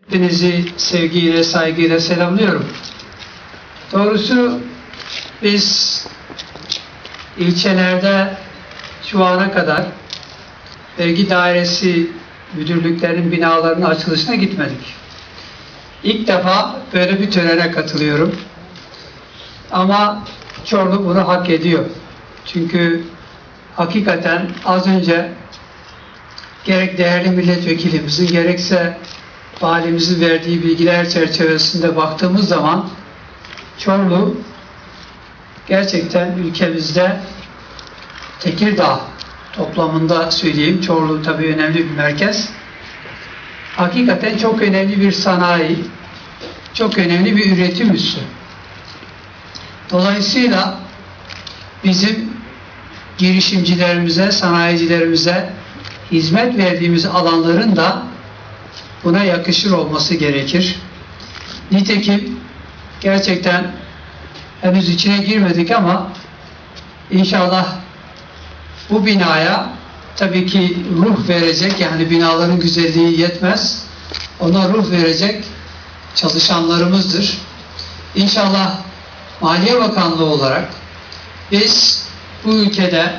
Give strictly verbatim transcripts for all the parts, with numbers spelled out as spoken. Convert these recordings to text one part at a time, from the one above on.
Hepinizi sevgiyle, saygıyla selamlıyorum. Doğrusu biz ilçelerde şu ana kadar vergi dairesi müdürlüklerinin binalarının açılışına gitmedik. İlk defa böyle bir törene katılıyorum. Ama Çorlu bunu hak ediyor. Çünkü hakikaten az önce gerek değerli milletvekilimizin gerekse valimizin verdiği bilgiler çerçevesinde baktığımız zaman Çorlu gerçekten ülkemizde Tekirdağ toplamında söyleyeyim, Çorlu tabii önemli bir merkez. Hakikaten çok önemli bir sanayi, çok önemli bir üretim üssü. Dolayısıyla bizim girişimcilerimize, sanayicilerimize hizmet verdiğimiz alanların da buna yakışır olması gerekir. Nitekim gerçekten henüz içine girmedik ama inşallah bu binaya tabii ki ruh verecek, yani binaların güzelliği yetmez, ona ruh verecek çalışanlarımızdır. İnşallah Maliye Bakanlığı olarak biz bu ülkede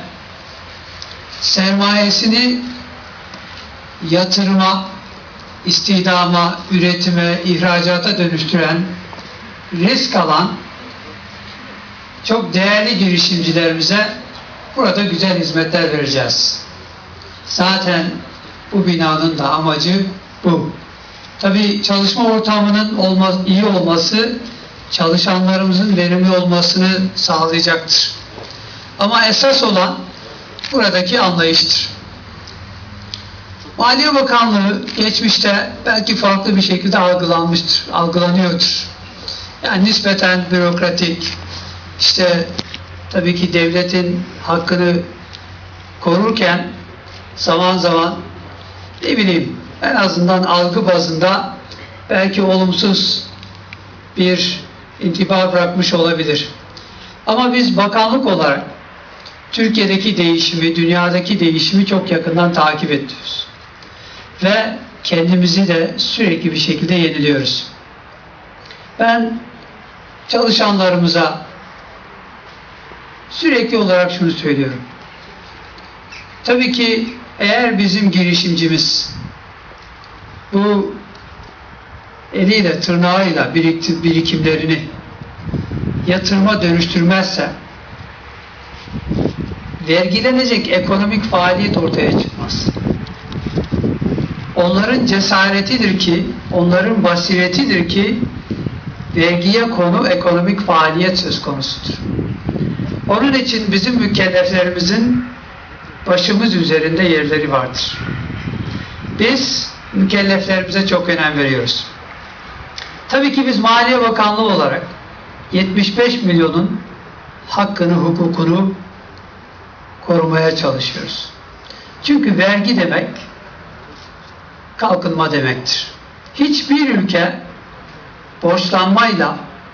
sermayesini yatırıma, istihdama, üretime, ihracata dönüştüren, risk alan çok değerli girişimcilerimize burada güzel hizmetler vereceğiz. Zaten bu binanın da amacı bu. Tabii çalışma ortamının olmaz, iyi olması çalışanlarımızın verimli olmasını sağlayacaktır. Ama esas olan buradaki anlayıştır. Maliye Bakanlığı geçmişte belki farklı bir şekilde algılanmıştır, algılanıyordur. Yani nispeten bürokratik, işte tabii ki devletin hakkını korurken zaman zaman ne bileyim en azından algı bazında belki olumsuz bir intiba bırakmış olabilir. Ama biz bakanlık olarak Türkiye'deki değişimi, dünyadaki değişimi çok yakından takip ediyoruz. Ve kendimizi de sürekli bir şekilde yeniliyoruz. Ben çalışanlarımıza sürekli olarak şunu söylüyorum. Tabii ki eğer bizim girişimcimiz bu eliyle, tırnağıyla birikimlerini yatırıma dönüştürmezse vergilenecek ekonomik faaliyet ortaya çıkmaz. Onların cesaretidir ki, onların basiretidir ki vergiye konu ekonomik faaliyet söz konusudur. Onun için bizim mükelleflerimizin başımız üzerinde yerleri vardır. Biz mükelleflerimize çok önem veriyoruz. Tabii ki biz Maliye Bakanlığı olarak yetmiş beş milyonun hakkını, hukukunu korumaya çalışıyoruz. Çünkü vergi demek kalkınma demektir. Hiçbir ülke borçlanmayla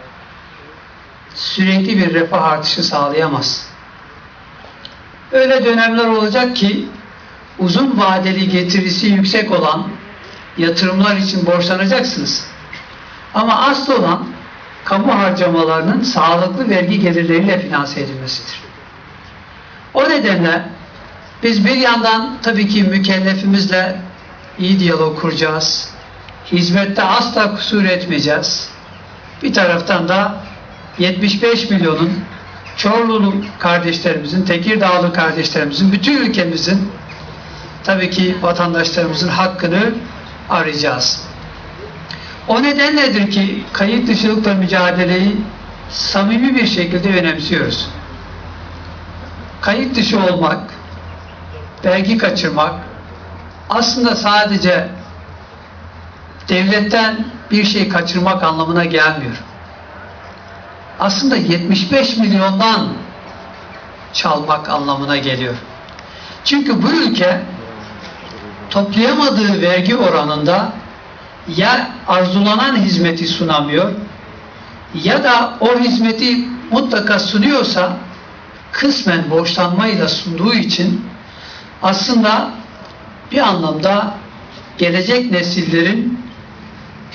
sürekli bir refah artışı sağlayamaz. Öyle dönemler olacak ki uzun vadeli getirisi yüksek olan yatırımlar için borçlanacaksınız. Ama asıl olan kamu harcamalarının sağlıklı vergi gelirleriyle finanse edilmesidir. O nedenle biz bir yandan tabii ki mükellefimizle iyi diyalog kuracağız. Hizmette asla kusur etmeyeceğiz. Bir taraftan da yetmiş beş milyonun Çorlulu kardeşlerimizin, Tekirdağlı kardeşlerimizin, bütün ülkemizin tabii ki vatandaşlarımızın hakkını arayacağız. O nedenledir ki kayıt dışılıkla mücadeleyi samimi bir şekilde önemsiyoruz. Kayıt dışı olmak, vergi kaçırmak aslında sadece devletten bir şey kaçırmak anlamına gelmiyor. Aslında yetmiş beş milyondan çalmak anlamına geliyor. Çünkü bu ülke toplayamadığı vergi oranında ya arzulanan hizmeti sunamıyor ya da o hizmeti mutlaka sunuyorsa kısmen borçlanmayla sunduğu için aslında bir anlamda gelecek nesillerin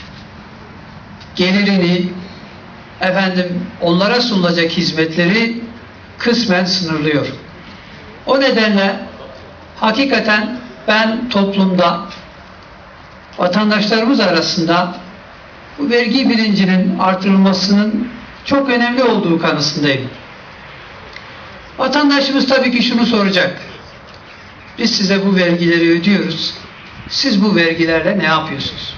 gelirini, efendim onlara sunulacak hizmetleri kısmen sınırlıyor. O nedenle hakikaten ben toplumda, vatandaşlarımız arasında bu vergi bilincinin artırılmasının çok önemli olduğu kanısındayım. Vatandaşımız tabii ki şunu soracak: biz size bu vergileri ödüyoruz, siz bu vergilerle ne yapıyorsunuz?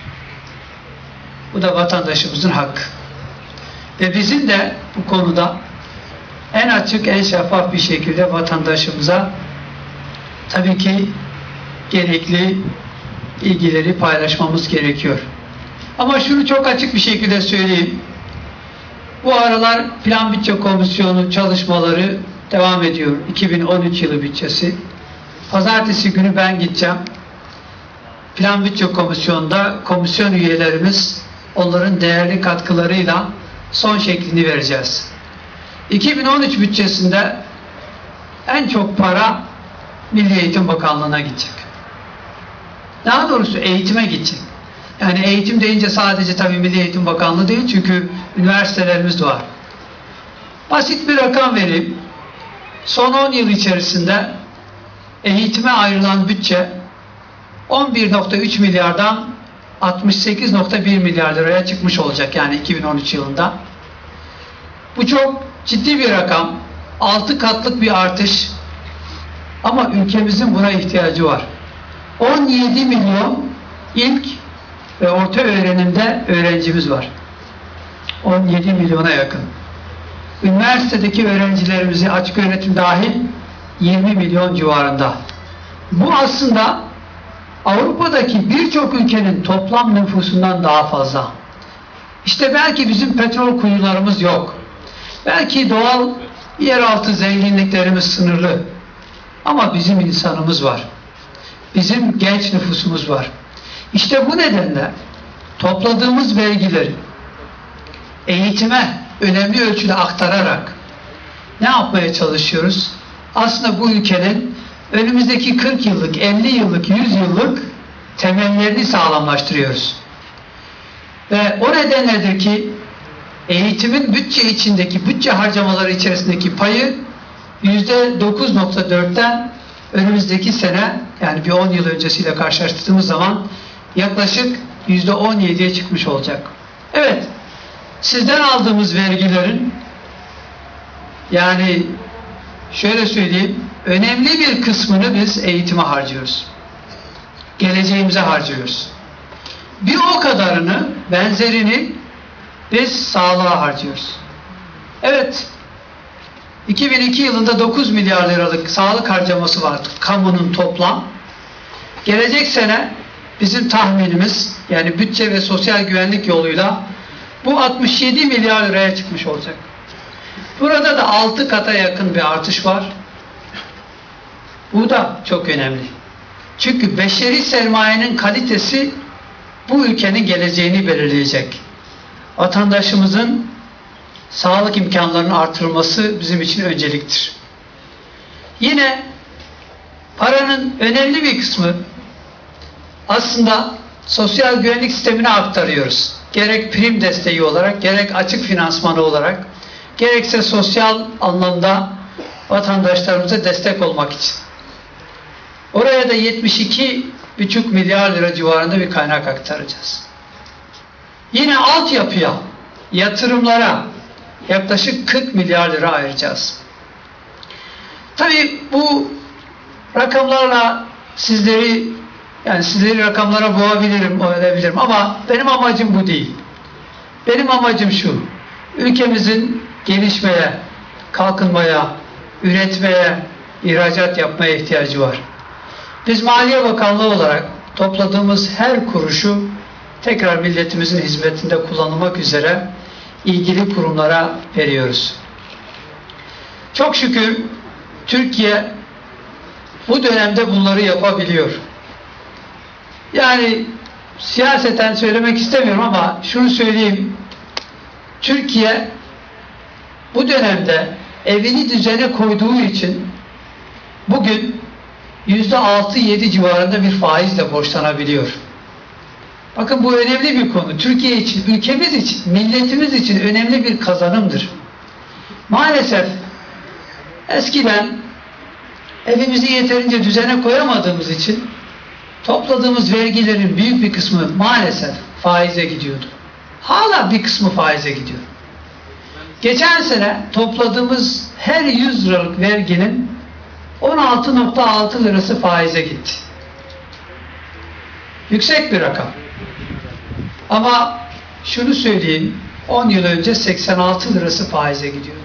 Bu da vatandaşımızın hakkı. Ve bizim de bu konuda en açık, en şeffaf bir şekilde vatandaşımıza tabii ki gerekli bilgileri paylaşmamız gerekiyor. Ama şunu çok açık bir şekilde söyleyeyim. Bu aralar Plan Bütçe Komisyonu çalışmaları devam ediyor. iki bin on üç yılı bütçesi. Pazartesi günü ben gideceğim. Plan Bütçe Komisyonu'nda komisyon üyelerimiz onların değerli katkılarıyla son şeklini vereceğiz. iki bin on üç bütçesinde en çok para Milli Eğitim Bakanlığı'na gidecek. Daha doğrusu eğitime gidecek. Yani eğitim deyince sadece tabii Milli Eğitim Bakanlığı değil, çünkü üniversitelerimiz de var. Basit bir rakam vereyim. Son on yıl içerisinde eğitime ayrılan bütçe on bir nokta üç milyardan altmış sekiz nokta bir milyar liraya çıkmış olacak, yani iki bin on üç yılında. Bu çok ciddi bir rakam. altı katlık bir artış. Ama ülkemizin buna ihtiyacı var. on yedi milyon ilk ve orta öğrenimde öğrencimiz var. on yedi milyona yakın. Üniversitedeki öğrencilerimizi açık öğretim dahil yirmi milyon civarında. Bu aslında Avrupa'daki birçok ülkenin toplam nüfusundan daha fazla. İşte belki bizim petrol kuyularımız yok. Belki doğal yeraltı zenginliklerimiz sınırlı. Ama bizim insanımız var. Bizim genç nüfusumuz var. İşte bu nedenle topladığımız vergileri eğitime önemli ölçüde aktararak ne yapmaya çalışıyoruz? Aslında bu ülkenin önümüzdeki kırk yıllık, elli yıllık, yüz yıllık temellerini sağlamlaştırıyoruz. Ve o nedenledir ki eğitimin bütçe içindeki, bütçe harcamaları içerisindeki payı yüzde dokuz nokta dörtten önümüzdeki sene, yani bir on yıl öncesiyle karşılaştırdığımız zaman yaklaşık yüzde on yediye çıkmış olacak. Evet, sizden aldığımız vergilerin, yani şöyle söyleyeyim, önemli bir kısmını biz eğitime harcıyoruz. Geleceğimize harcıyoruz. Bir o kadarını, benzerini biz sağlığa harcıyoruz. Evet, iki bin iki yılında dokuz milyar liralık sağlık harcaması vardı kamunun toplam. Gelecek sene bizim tahminimiz, yani bütçe ve sosyal güvenlik yoluyla bu altmış yedi milyar liraya çıkmış olacak. Burada da altı kata yakın bir artış var. Bu da çok önemli. Çünkü beşeri sermayenin kalitesi bu ülkenin geleceğini belirleyecek. Vatandaşımızın sağlık imkanlarının artırılması bizim için önceliktir. Yine paranın önemli bir kısmı aslında sosyal güvenlik sistemine aktarıyoruz. Gerek prim desteği olarak, gerek açık finansmanı olarak, gerekse sosyal anlamda vatandaşlarımıza destek olmak için. Oraya da yetmiş iki buçuk milyar lira civarında bir kaynak aktaracağız. Yine altyapıya, yatırımlara yaklaşık kırk milyar lira ayıracağız. Tabii bu rakamlarla sizleri, yani sizleri rakamlara boğabilirim, öğrenebilirim, ama benim amacım bu değil. Benim amacım şu: ülkemizin gelişmeye, kalkınmaya, üretmeye, ihracat yapmaya ihtiyacı var. Biz Maliye Bakanlığı olarak topladığımız her kuruşu tekrar milletimizin hizmetinde kullanılmak üzere ilgili kurumlara veriyoruz. Çok şükür Türkiye bu dönemde bunları yapabiliyor. Yani siyaseten söylemek istemiyorum ama şunu söyleyeyim: Türkiye bu dönemde evini düzene koyduğu için bugün yüzde altı yedi civarında bir faizle borçlanabiliyor. Bakın bu önemli bir konu. Türkiye için, ülkemiz için, milletimiz için önemli bir kazanımdır. Maalesef eskiden evimizi yeterince düzene koyamadığımız için topladığımız vergilerin büyük bir kısmı maalesef faize gidiyordu. Hala bir kısmı faize gidiyor. Geçen sene topladığımız her yüz liralık verginin on altı nokta altı lirası faize gitti. Yüksek bir rakam. Ama şunu söyleyeyim, on yıl önce seksen altı lirası faize gidiyordu.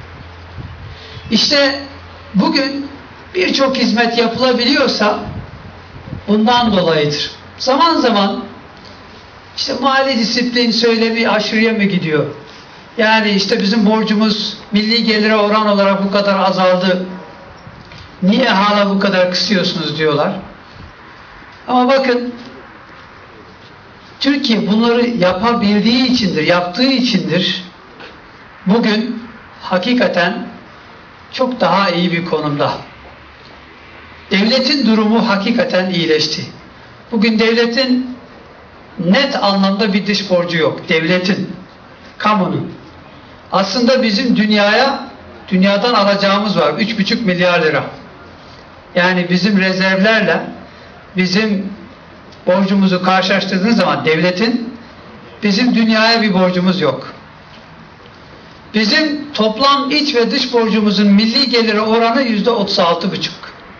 İşte bugün birçok hizmet yapılabiliyorsa bundan dolayıdır. Zaman zaman işte mali disiplin söylemi aşırıya mı gidiyor? Yani işte bizim borcumuz milli gelire oran olarak bu kadar azaldı. Niye hala bu kadar kısıyorsunuz diyorlar. Ama bakın Türkiye bunları yapabildiği içindir, yaptığı içindir. Bugün hakikaten çok daha iyi bir konumda. Devletin durumu hakikaten iyileşti. Bugün devletin net anlamda bir dış borcu yok. Devletin, kamunun. Aslında bizim dünyaya, dünyadan alacağımız var. üç buçuk milyar lira. Yani bizim rezervlerle bizim borcumuzu karşılaştırdığınız zaman devletin, bizim dünyaya bir borcumuz yok. Bizim toplam iç ve dış borcumuzun milli geliri oranı yüzde otuz altı buçuk.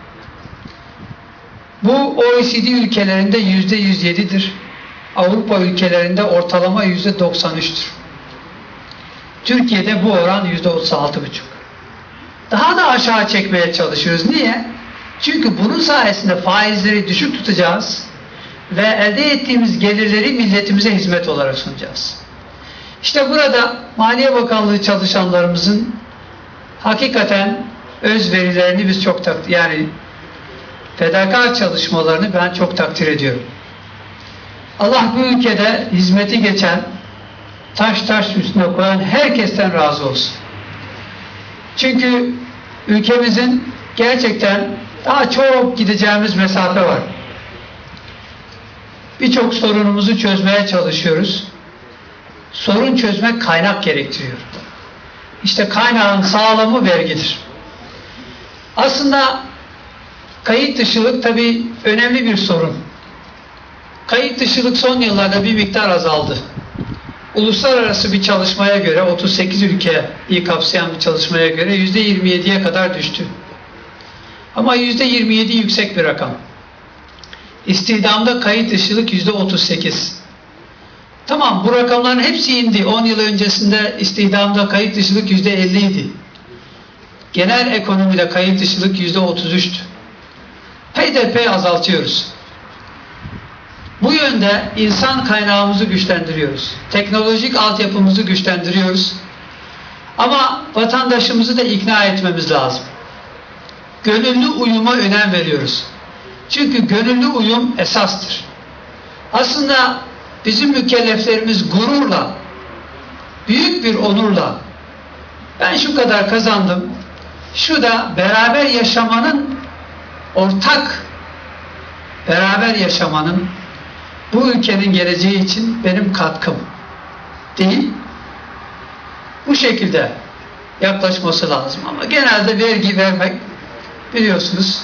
Bu O E C D ülkelerinde yüzde yüz yedidir. Avrupa ülkelerinde ortalama yüzde doksan üçtür. Türkiye'de bu oran yüzde otuz altı buçuk. Daha da aşağı çekmeye çalışıyoruz. Niye? Çünkü bunun sayesinde faizleri düşük tutacağız ve elde ettiğimiz gelirleri milletimize hizmet olarak sunacağız. İşte burada Maliye Bakanlığı çalışanlarımızın hakikaten özverilerini biz çok takdir, yani fedakar çalışmalarını ben çok takdir ediyorum. Allah bu ülkede hizmeti geçen, taş taş üstüne koyan herkesten razı olsun. Çünkü ülkemizin gerçekten daha çok gideceğimiz mesafe var. Birçok sorunumuzu çözmeye çalışıyoruz. Sorun çözmek kaynak gerektiriyor. İşte kaynağın sağlamı vergidir. Aslında kayıt dışılık tabii önemli bir sorun. Kayıt dışılık son yıllarda bir miktar azaldı. Uluslararası bir çalışmaya göre, otuz sekiz ülkeyi kapsayan bir çalışmaya göre yüzde yirmi yediye kadar düştü. Ama yüzde yirmi yedi yüksek bir rakam. İstihdamda kayıt dışılık yüzde otuz sekiz. Tamam, bu rakamların hepsi indi. on yıl öncesinde istihdamda kayıt dışılık yüzde elli idi. Genel ekonomide kayıt dışılık yüzde otuz üçtü. Peyderpey azaltıyoruz. Bu yönde insan kaynağımızı güçlendiriyoruz. Teknolojik altyapımızı güçlendiriyoruz. Ama vatandaşımızı da ikna etmemiz lazım. Gönüllü uyuma önem veriyoruz. Çünkü gönüllü uyum esastır. Aslında bizim mükelleflerimiz gururla, büyük bir onurla, ben şu kadar kazandım, şu da beraber yaşamanın, ortak beraber yaşamanın, bu ülkenin geleceği için benim katkım değil, bu şekilde yaklaşması lazım. Ama genelde vergi vermek, biliyorsunuz,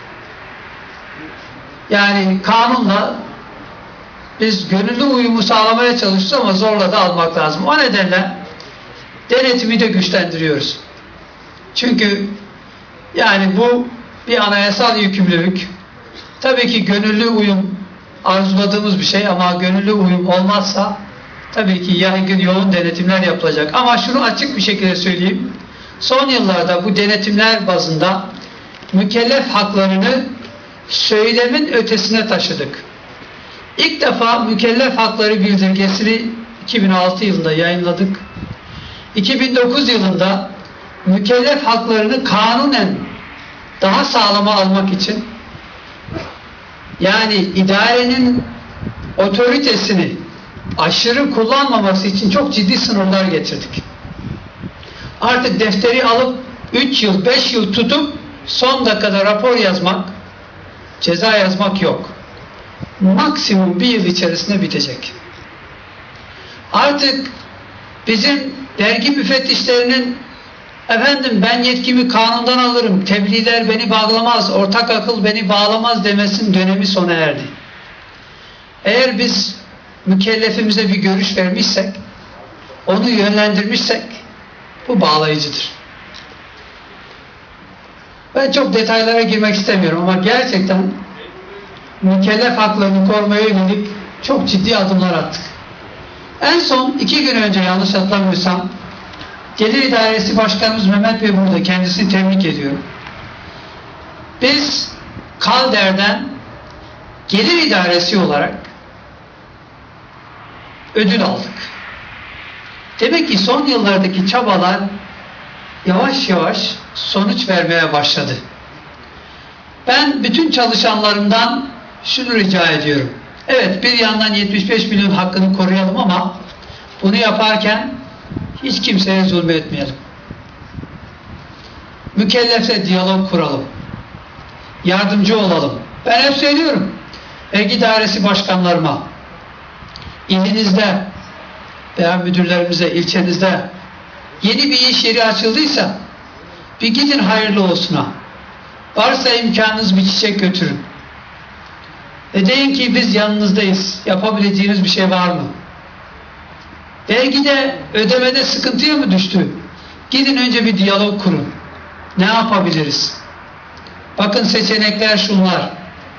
yani kanunla biz gönüllü uyumu sağlamaya çalışıyoruz ama zorla da almak lazım. O nedenle denetimi de güçlendiriyoruz. Çünkü yani bu bir anayasal yükümlülük. Tabii ki gönüllü uyum arzuladığımız bir şey ama gönüllü uyum olmazsa tabii ki yaygın yoğun denetimler yapılacak. Ama şunu açık bir şekilde söyleyeyim. Son yıllarda bu denetimler bazında mükellef haklarını söylemin ötesine taşıdık. İlk defa mükellef hakları bildirgesini iki bin altı yılında yayınladık. iki bin dokuz yılında mükellef haklarını kanunen daha sağlama almak için, yani idarenin otoritesini aşırı kullanmaması için çok ciddi sınırlar getirdik. Artık defteri alıp üç yıl, beş yıl tutup son dakikada rapor yazmak, ceza yazmak yok. maksimum bir yıl içerisinde bitecek. Artık bizim vergi müfettişlerinin efendim ben yetkimi kanundan alırım, tebliğler beni bağlamaz, ortak akıl beni bağlamaz demesinin dönemi sona erdi. Eğer biz mükellefimize bir görüş vermişsek, onu yönlendirmişsek bu bağlayıcıdır. Ben çok detaylara girmek istemiyorum ama gerçekten mükellef haklarını korumaya yönelik çok ciddi adımlar attık. En son iki gün önce yanlış hatırlamıyorsam Gelir İdaresi Başkanımız Mehmet Bey burada, kendisini tebrik ediyorum. Biz Kalder'den Gelir İdaresi olarak ödül aldık. Demek ki son yıllardaki çabalar yavaş yavaş sonuç vermeye başladı. Ben bütün çalışanlarımdan şunu rica ediyorum. Evet, bir yandan yetmiş beş milyon hakkını koruyalım ama bunu yaparken hiç kimseye zulmetmeyelim. Mükellefle diyalog kuralım. Yardımcı olalım. Ben hep söylüyorum. Vergi İdaresi başkanlarıma, ilinizde veya müdürlerimize, ilçenizde yeni bir iş yeri açıldıysa bir gidin hayırlı olsuna. Varsa imkanınız bir çiçek götürün. Ve deyin ki biz yanınızdayız. Yapabileceğiniz bir şey var mı? Vergide, ödemede sıkıntıya mı düştü? Gidin önce bir diyalog kurun. Ne yapabiliriz? Bakın seçenekler şunlar.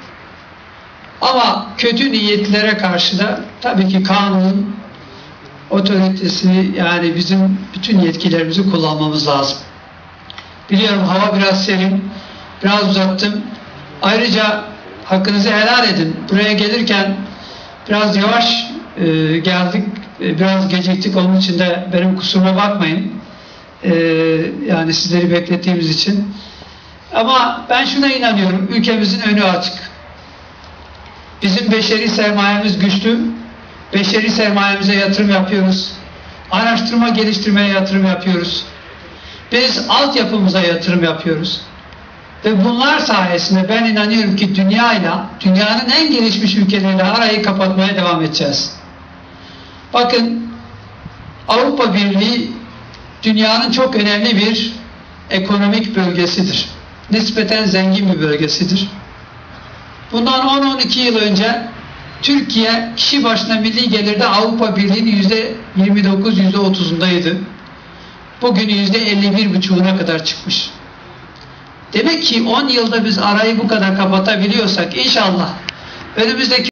Ama kötü niyetlere karşı da tabii ki kanunun otoritesini, yani bizim bütün yetkilerimizi kullanmamız lazım. Biliyorum hava biraz serin, biraz uzattım. Ayrıca hakkınızı helal edin. Buraya gelirken biraz yavaş e, geldik, e, biraz geciktik. Onun için de benim kusuruma bakmayın. E, yani sizleri beklettiğimiz için. Ama ben şuna inanıyorum, ülkemizin önü açık. Bizim beşeri sermayemiz güçlü. Beşeri sermayemize yatırım yapıyoruz. Araştırma geliştirmeye yatırım yapıyoruz. Biz altyapımıza yatırım yapıyoruz. Ve bunlar sayesinde ben inanıyorum ki dünyayla, dünyanın en gelişmiş ülkeleriyle arayı kapatmaya devam edeceğiz. Bakın, Avrupa Birliği dünyanın çok önemli bir ekonomik bölgesidir. Nispeten zengin bir bölgesidir. Bundan on on iki yıl önce Türkiye kişi başına milli gelirde Avrupa Birliği'nin yüzde yirmi dokuz yüzde otuzundaydı. Bugün yüzde elli bir buçuğuna kadar çıkmış. Demek ki on yılda biz arayı bu kadar kapatabiliyorsak inşallah önümüzdeki